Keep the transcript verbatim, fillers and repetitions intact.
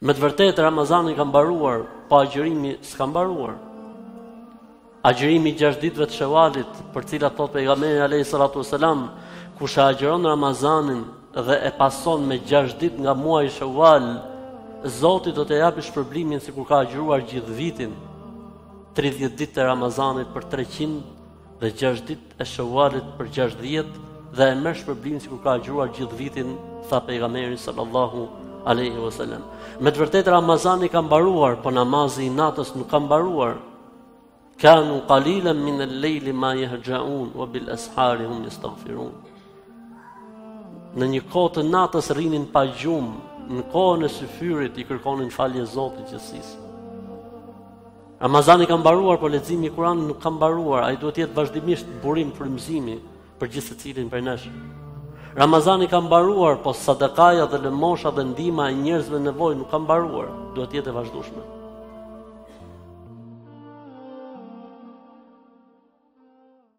Me të vërtetë Ramazani ka mbaruar, po agjërimi s'ka mbaruar. Agjërimi gjashtë ditëve të Shevalit, për cilat thot pejgamberi alayhi salatu wasalam, kush e agjeron Ramazanin dhe e pason me gjashtë ditë nga muaji Shawal, Zoti do të japë shpërblimin sikur ka agjëruar gjithë vitin, tridhjetë ditë të Ramazanit për treqind dhe gjashtë ditë e Shawalit për gjashtëdhjetë dhe e merr shpërblimin sikur ka agjëruar gjithë vitin, tha pejgamberi sallallahu alaihi wasallam. Me të vërtetë Ramazani ka mbaruar, po namazi i natës nuk ka mbaruar. Kanu qalilan min al-layli ma yahja'un wa bil ashari hum yastaghfirun. Në një kohë të natës rrinin pa gjumë, në kohën e syfyrit i kërkonin falje Zotit gjithësisë. Ramazani ka mbaruar, por leximi i Kuranit nuk ka mbaruar, ai duhet të jetë vazhdimisht burim frymëzimi për gjithë secilin prej nesh. Ramazani ka mbaruar, po sadakaja dhe lëmosha dhe ndihma e njerëzve në nevojë nuk ka mbaruar, duhet të jetë e vazhdueshme.